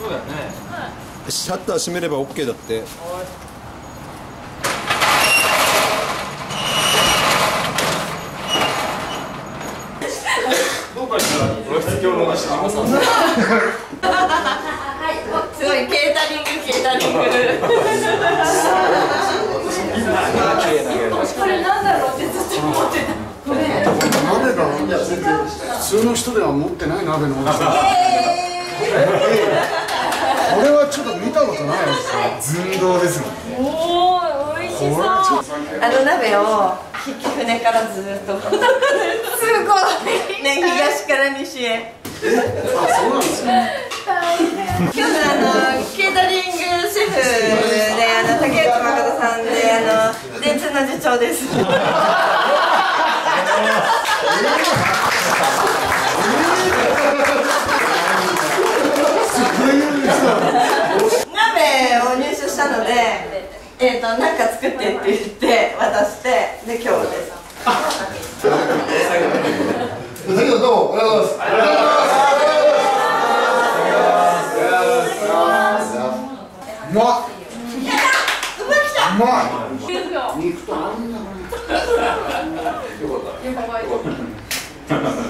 そうだよね。 シャッター閉めれば OK だって。 どうかしたら露出狂の西島さん。 すごいケータリング。これなんだろうってずっと思ってた。これ鍋が普通の人では持ってない鍋の大きさ。これはちょっと見たことないですよ。寸胴ですもんね。 おお、美味しそう。あの鍋を引き船からずっとすごいね、東から西へ。 あ、そうなんですね。 今日のケータリングシェフで竹内誠さんで電通の次長です。鍋を入手したので、なんか作ってって言って渡して、で今日です。 だけどどうもありがとうございます。うまっ。うまい。肉と合うんだこれ。よかった。